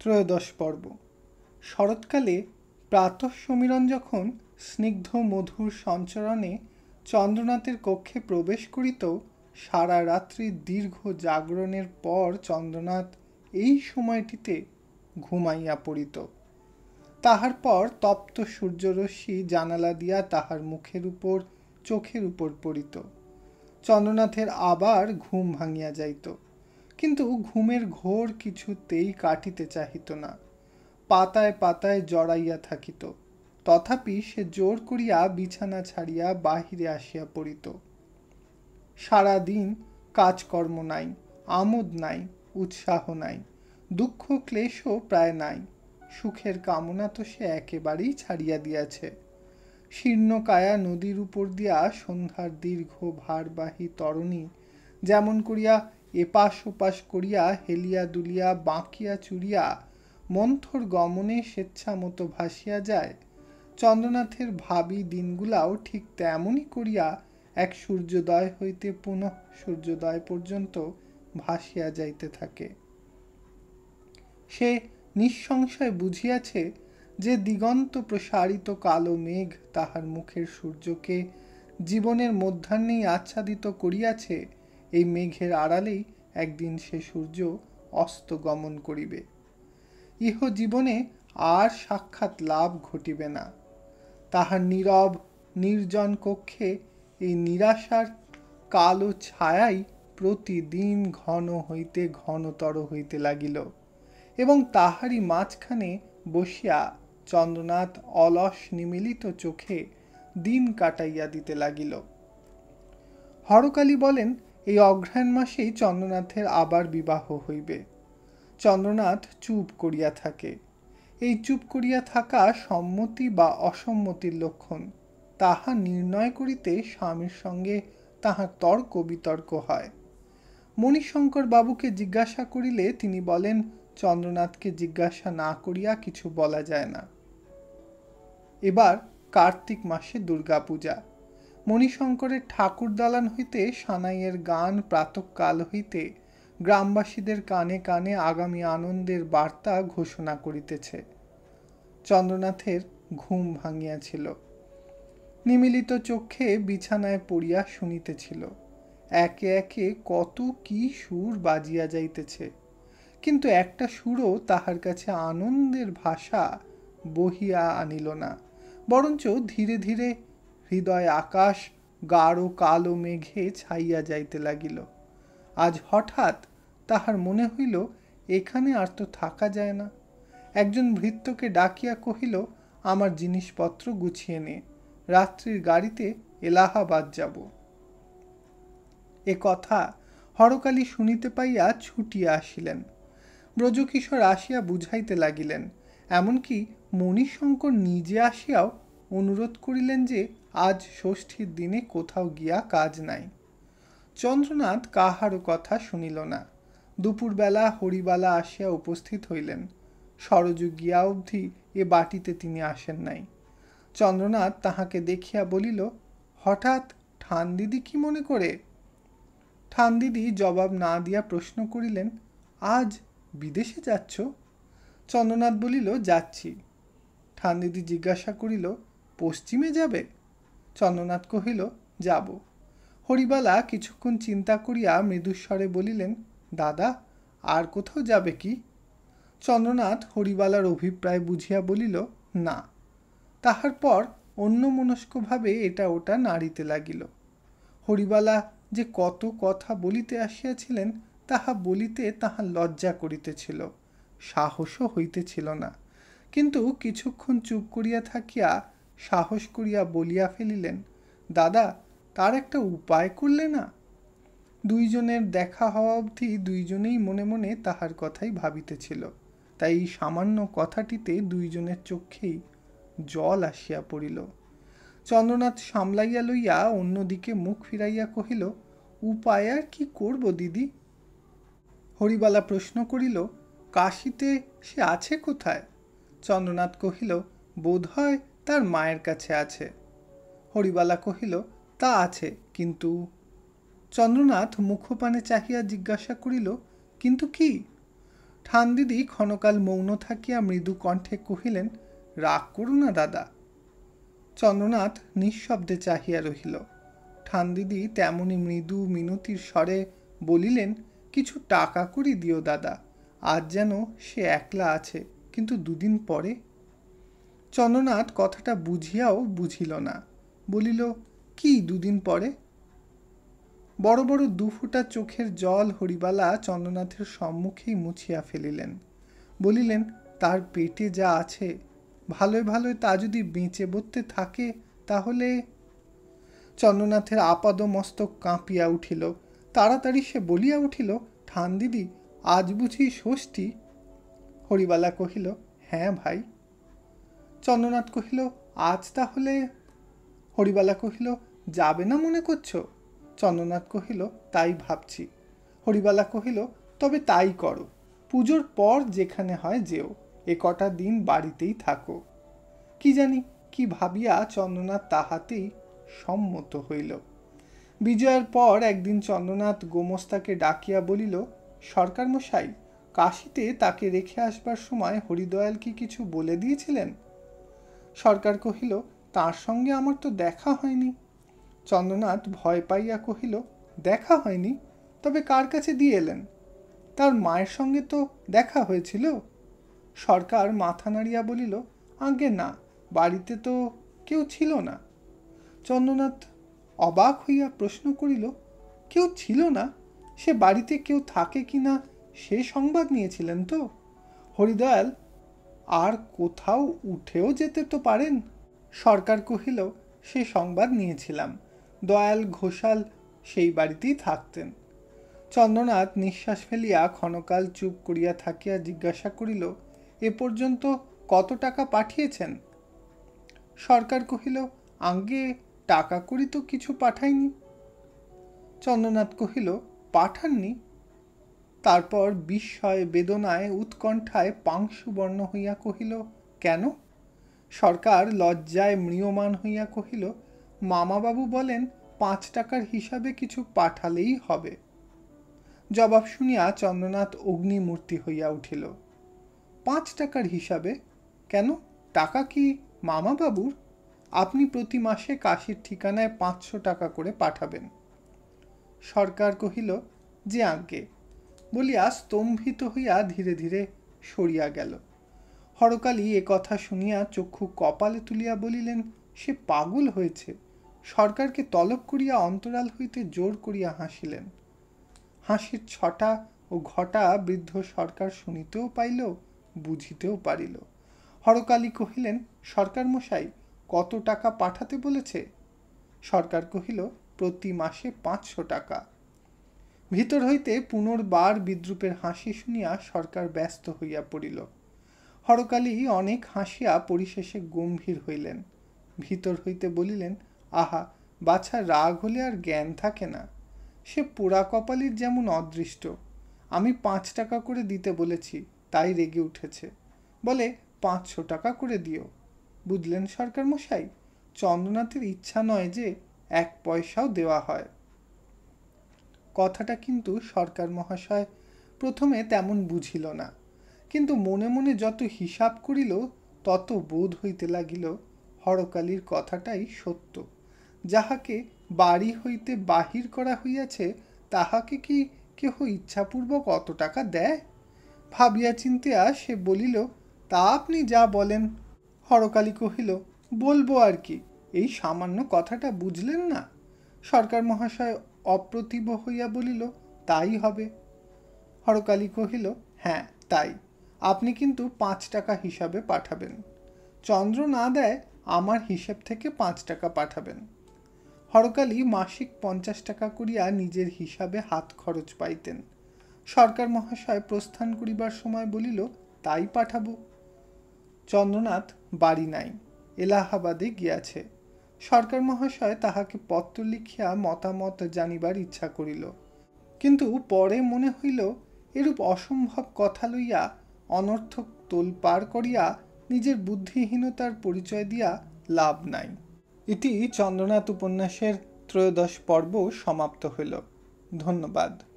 ত্রয়োদশ পর্ব। শরৎকালে প্রাতঃ সমীরণ যখন স্নিগ্ধ মধুর সঞ্চরণে চন্দ্রনাথের কক্ষে প্রবেশ করিত, সারা রাত্রি দীর্ঘ জাগরণের পর চন্দ্রনাথ এই সময়টিতে ঘুমাইয়া পড়িত। তাহার পর তপ্ত সূর্যরশ্মি জানালা দিয়া তাহার মুখের উপর চোখের উপর পড়িত। চন্দ্রনাথের আবার ঘুম ভাঙিয়া যাইত, কিন্তু ঘুমের ঘোর কিছুতেই কাটিতে চাহিত না। পাতায় পাতায় জড়াইয়া থাকিত, তথাপি সে জোর করিয়া বিছানা ছাড়িয়া বাহিরে আসিয়া পড়িত। সারাদিন কাজকর্ম নাই, আমোদ নাই, উৎসাহ নাই, দুঃখ ক্লেশও প্রায় নাই। সুখের কামনা তো সে একেবারেই ছাড়িয়া দিয়াছে। শীর্ণকায়া নদীর উপর দিয়া সন্ধ্যার দীর্ঘ ভারবাহী তরণী যেমন করিয়া এপাশ ওপাশ করিয়া হেলিয়া দুলিয়া বাঁকিয়া চুরিয়া মন্থর গমনে স্বেচ্ছা মতো ভাসিয়া যায়, চন্দ্রনাথের ভাবী দিনগুলাও ঠিক তেমনই করিয়া এক সূর্যোদয় হইতে পুনঃ সূর্যোদয় পর্যন্ত ভাসিয়া যাইতে থাকে। সে নিঃসংশয় বুঝিয়াছে যে দিগন্ত প্রসারিত কালো মেঘ তাহার মুখের সূর্যকে জীবনের মধ্যাহ্নেই আচ্ছাদিত করিয়াছে, এই মেঘের আড়ালেই একদিন সে সূর্য অস্ত গমন করিবে। ইহ জীবনে আর সাক্ষাৎ লাভ ঘটিবে না। তাহার নীরব নির্জন কক্ষে এই নিরাশার কালো ছায়াই প্রতিদিন ঘন হইতে ঘনতর হইতে লাগিল, এবং তাহারই মাঝখানে বসিয়া চন্দ্রনাথ অলস নিমিলিত চোখে দিন কাটাইয়া দিতে লাগিল। হরকালী বলেন, এই অঘ্রাণ মাসেই চন্দ্রনাথের আবার বিবাহ হইবে। চন্দ্রনাথ চুপ করিয়া থাকে। এই চুপ করিয়া থাকা সম্মতি বা অসম্মতির লক্ষণ, তাহা নির্ণয় করিতে স্বামীর সঙ্গে তাহার তর্ক বিতর্ক হয়। মণিশঙ্কর বাবুকে জিজ্ঞাসা করিলে তিনি বলেন, চন্দ্রনাথকে জিজ্ঞাসা না করিয়া কিছু বলা যায় না। এবার কার্তিক মাসে দুর্গাপূজা। মণিশঙ্করের ঠাকুর দালান হইতে সানাইয়ের গান প্রাতঃকাল হইতে গ্রামবাসীদের কানে কানে আগামী আনন্দের বার্তা ঘোষণা করিতেছে। চন্দ্রনাথের ঘুম ভাঙিয়াছিল। নিমিলিত চক্ষে বিছানায় পড়িয়া শুনিতেছিল। একে একে কত কি সুর বাজিয়া যাইতেছে, কিন্তু একটা সুরও তাহার কাছে আনন্দের ভাষা বহিয়া আনিল না, বরঞ্চ ধীরে ধীরে হৃদয় আকাশ গাঢ় কালো মেঘে ছাইয়া যাইতে লাগিল। আজ হঠাৎ তাহার মনে হইল, এখানে আর তো থাকা যায় না। একজন ভৃত্যকে ডাকিয়া কহিল, আমার জিনিসপত্র গুছিয়ে নে, রাত্রির গাড়িতে এলাহাবাদ যাব। এ কথা হরকালী শুনিতে পাইয়া ছুটিয়া আসিলেন। ব্রজকিশোর আসিয়া বুঝাইতে লাগিলেন, এমনকি মণিশঙ্কর নিজে আসিয়াও অনুরোধ করিলেন যে আজ ষষ্ঠীর দিনে কোথাও গিয়া কাজ নাই। চন্দ্রনাথ কাহারও কথা শুনিল না। দুপুরবেলা হরিবালা আসিয়া উপস্থিত হইলেন। সরযু গিয়া অবধি এ বাটিতে তিনি আসেন নাই। চন্দ্রনাথ তাহাকে দেখিয়া বলিল, হঠাৎ ঠানদিদি কি মনে করে? ঠানদিদি জবাব না দিয়া প্রশ্ন করিলেন, আজ বিদেশে যাচ্ছ? চন্দ্রনাথ বলিল, যাচ্ছি। ঠানদিদি জিজ্ঞাসা করিল, পশ্চিমে যাবে? চন্দ্রনাথ কহিল, যাব। হরিবালা কিছুক্ষণ চিন্তা করিয়া মৃদুস্বরে বলিলেন, দাদা, আর কোথাও যাবে কি? চন্দ্রনাথ হরিবালার অভিপ্রায় বুঝিয়া বলিল, না। তাহার পর অন্যমনস্কভাবে এটা ওটা নাড়িতে লাগিল। হরিবালা যে কত কথা বলিতে আসিয়াছিলেন, তাহা বলিতে তাহার লজ্জা করিতেছিল, সাহসও হইতেছিল না। কিন্তু কিছুক্ষণ চুপ করিয়া থাকিয়া সাহস করিয়া বলিয়া ফেলিলেন, দাদা, তার একটা উপায় করলে না? দুইজনের দেখা হওয়া অবধি দুইজনেই মনে মনে তাহার কথাই ভাবিতেছিল, তাই এই সামান্য কথাটিতে দুইজনের চক্ষেই জল আসিয়া পড়িল। চন্দ্রনাথ সামলাইয়া লইয়া অন্যদিকে মুখ ফিরাইয়া কহিল, উপায় আর কি করব দিদি? হরিবালা প্রশ্ন করিল, কাশীতে সে আছে কোথায়? চন্দ্রনাথ কহিল, বোধ হয় তার মায়ের কাছে আছে। হরিবালা কহিল, তা আছে, কিন্তু? চন্দ্রনাথ মুখপানে চাহিয়া জিজ্ঞাসা করিল, কিন্তু কি? ঠান দিদি ক্ষণকাল মৌন থাকিয়া মৃদু কণ্ঠে কহিলেন, রাগ করো না দাদা। চন্দ্রনাথ নিঃশব্দে চাহিয়া রহিল। ঠান দিদি তেমনি মৃদু মিনতির স্বরে বলিলেন, কিছু টাকা করি দিও দাদা, আজ যেন সে একলা আছে, কিন্তু দুদিন পরে। চন্দ্রনাথ কথাটা বুঝিয়াও বুঝিল না, বলিল, কি দুদিন পরে? বড় বড় দুফোঁটা চোখের জল হরিবালা চন্দ্রনাথের সম্মুখেই মুছিয়া ফেলিলেন। বলিলেন, তার পেটে যা আছে, ভালোই ভালোই তা যদি বেঁচে বসতে থাকে তাহলে। চন্দ্রনাথের আপাদ মস্তক কাঁপিয়া উঠিল। তাড়াতাড়ি সে বলিয়া উঠিল, ঠান দিদি, আজ বুঝি ষষ্ঠী? হরিবালা কহিল, হ্যাঁ ভাই। চন্দ্রনাথ কহিল, আজ তাহলে? হরিবালা কহিল, যাবে না মনে করছো? চন্দ্রনাথ কহিল, তাই ভাবছি। হরিবালা কহিল, তবে তাই করো, পুজোর পর যেখানে হয় যেও, এ কটা দিন বাড়িতেই থাকো। কি জানি কি ভাবিয়া চন্দ্রনাথ তাহাতেই সম্মত হইল। বিজয়ের পর একদিন চন্দ্রনাথ গোমস্তাকে ডাকিয়া বলিল, সরকার মশাই, কাশীতে তাকে রেখে আসবার সময় হরিদয়াল কি কিছু বলে দিয়েছিলেন? সরকার কহিল, তার সঙ্গে আমার তো দেখা হয়নি। চন্দ্রনাথ ভয় পাইয়া কহিল, দেখা হয়নি? তবে কার কাছে দিয়ে এলেন? তার মায়ের সঙ্গে তো দেখা হয়েছিল। সরকার মাথা নাড়িয়া বলিল, আজ্ঞে না, বাড়িতে তো কেউ ছিল না। চন্দ্রনাথ অবাক হইয়া প্রশ্ন করিল, কেউ ছিল না? সে বাড়িতে কেউ থাকে কি না সে সংবাদ নিয়েছিলেন তো? হরিদয়াল আর কোথাও উঠেও যেতে তো পারেন। সরকার কহিল, সে সংবাদ নিয়েছিলাম, দয়াল ঘোষাল সেই বাড়িতেই থাকতেন। চন্দ্রনাথ নিঃশ্বাস ফেলিয়া ক্ষণকাল চুপ করিয়া থাকিয়া জিজ্ঞাসা করিল, এ পর্যন্ত কত টাকা পাঠিয়েছেন? সরকার কহিল, আজ্ঞে টাকা করি তো কিছু পাঠাইনি। চন্দ্রনাথ কহিল, পাঠাননি? তারপর বিস্ময় বেদনায় উৎকণ্ঠায় পাংশুবর্ণ হইয়া কহিল, কেন? সরকার লজ্জায় ম্রিয়মাণ হইয়া কহিল, মামাবাবু বলেন 5 টাকার হিসাবে কিছু পাঠালেই হবে। জবাব শুনিয়া চন্দ্রনাথ অগ্নিমূর্তি হইয়া উঠিল। 5 টাকার হিসাবে? কেন, টাকা কি মামাবাবুর? আপনি প্রতি মাসে কাশীর ঠিকানায় 500 টাকা করে পাঠাবেন। সরকার কহিল, যে আজ্ঞে, বলিয়া স্তম্ভিত হইয়া ধীরে ধীরে সরিয়া গেল। হরকালী এ কথা শুনিয়া চক্ষু কপালে তুলিয়া বলিলেন, সে পাগল হয়েছে। সরকারকে তলব করিয়া অন্তরাল হইতে জোর করিয়া হাসিলেন। হাসির ছটা ও ঘটা বৃদ্ধ সরকার শুনিতেও পাইল, বুঝিতেও পারিল। হরকালী কহিলেন, সরকার মশাই, কত টাকা পাঠাতে বলেছে? সরকার কহিল, প্রতি মাসে 500 টাকা। ভিতর হইতে পুনর্বার বিদ্রূপের হাসি শুনিয়া সরকার ব্যস্ত হইয়া পড়িল। হরকালী অনেক হাসিয়া পরিশেষে গম্ভীর হইলেন। ভিতর হইতে বলিলেন, আহা, বাছা রাগ হলে আর জ্ঞান থাকে না। সে পোড়া কপালির যেমন অদৃষ্ট। আমি 5 টাকা করে দিতে বলেছি, তাই রেগে উঠেছে। বলে 500 টাকা করে দিও। বুঝলেন সরকার মশাই, চন্দ্রনাথের ইচ্ছা নয় যে 1 পয়সাও দেওয়া হয়। কথাটা কিন্তু সরকার মহাশয় প্রথমে তেমন বুঝিল না, কিন্তু মনে মনে যত হিসাব করিল তত বোধ হইতে লাগিল হরকালীর কথাটাই সত্য। যাহাকে বাড়ি হইতে বাহির করা হইয়াছে তাহাকে কি কেহ ইচ্ছাপূর্বক অত টাকা দেয়? ভাবিয়া চিন্তিয়া সে বলিল, তা আপনি যা বলেন। হরকালী কহিল, বলবো আর কি, এই সামান্য কথাটা বুঝলেন না? সরকার মহাশয় অপ্রতিভ হইয়া বলিল, তাই হবে। হরকালী কহিল, হ্যাঁ তাই, আপনি কিন্তু 5 টাকা হিসাবে পাঠাবেন। চন্দ্র না দেয় আমার হিসেব থেকে 5 টাকা পাঠাবেন। হরকালী মাসিক 50 টাকা করিয়া নিজের হিসাবে হাত খরচ পাইতেন। সরকার মহাশয় প্রস্থান করিবার সময় বলিল, তাই পাঠাবো। চন্দ্রনাথ বাড়ি নাই, এলাহাবাদে গিয়াছে। সরকার মহাশয় তাহাকে পত্র লিখিয়া মতামত জানিবার ইচ্ছা করিল, কিন্তু পরে মনে হইল এরূপ অসম্ভব কথা লইয়া অনর্থক তোলপাড় করিয়া নিজের বুদ্ধিহীনতার পরিচয় দিয়া লাভ নাই। ইতি চন্দ্রনাথ উপন্যাসের 13 পর্ব সমাপ্ত হইল। ধন্যবাদ।